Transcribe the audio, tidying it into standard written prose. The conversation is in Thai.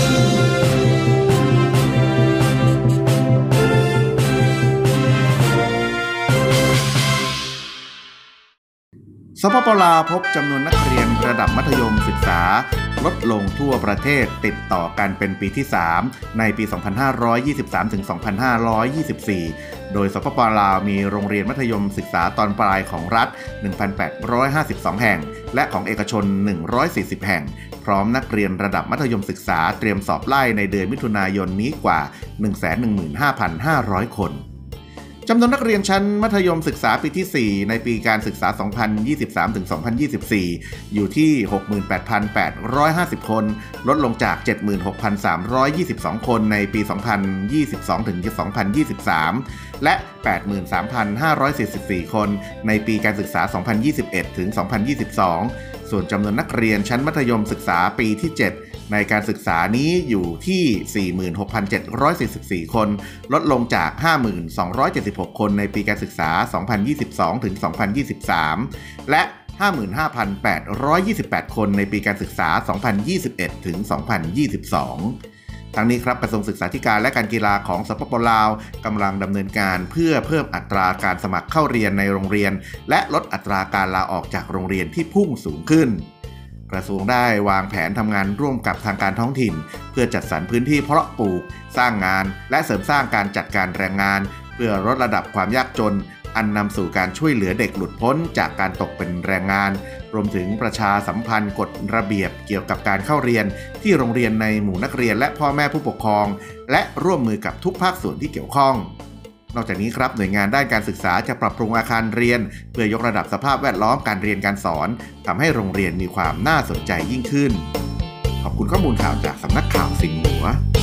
สปป.ลาวพบจำนวนนักเรียนระดับมัธยมศึกษาลดลงทั่วประเทศติดต่อกันเป็นปีที่ 3 ในปี 2523 ถึง 2524 โดยสปป.ลาวมีโรงเรียนมัธยมศึกษาตอนปลายของรัฐ 1,852 แห่งและของเอกชน 140 แห่งพร้อมนักเรียนระดับมัธยมศึกษาเตรียมสอบไล่ในเดือนมิถุนายนนี้กว่า 115,500 คนจำนวนนักเรียนชั้นมัธยมศึกษาปีที่ 4 ในปีการศึกษา 2023-2024 อยู่ที่ 68,850 คนลดลงจาก 76,322 คนในปี 2022-2023 และ 83,544 คนในปีการศึกษา 2021-2022 ส่วนจำนวนนักเรียนชั้นมัธยมศึกษาปีที่ 7 ในการศึกษานี้อยู่ที่ 46,744 คนลดลงจาก 5,276 คนในปีการศึกษา 2022-2023 และ 55,828 คนในปีการศึกษา 2021-2022 ทั้งนี้ครับกระทรวงศึกษาธิการและการกีฬาของสปป.ลาวกำลังดำเนินการเพื่อเพิ่มอัตราการสมัครเข้าเรียนในโรงเรียนและลดอัตราการลาออกจากโรงเรียนที่พุ่งสูงขึ้นกระทรวงได้วางแผนทำงานร่วมกับทางการท้องถิ่นเพื่อจัดสรรพื้นที่เพาะปลูกสร้างงานและเสริมสร้างการจัดการแรงงานเพื่อลดระดับความยากจนอันนำสู่การช่วยเหลือเด็กหลุดพ้นจากการตกเป็นแรงงานรวมถึงประชาสัมพันธ์กฎระเบียบเกี่ยวกับการเข้าเรียนที่โรงเรียนในหมู่นักเรียนและพ่อแม่ผู้ปกครองและร่วมมือกับทุกภาคส่วนที่เกี่ยวข้องนอกจากนี้ครับหน่วยงานด้านการศึกษาจะปรับปรุงอาคารเรียนเพื่อยกระดับสภาพแวดล้อมการเรียนการสอนทำให้โรงเรียนมีความน่าสนใจยิ่งขึ้นขอบคุณข้อมูลข่าวจากสำนักข่าวสิงห์หัว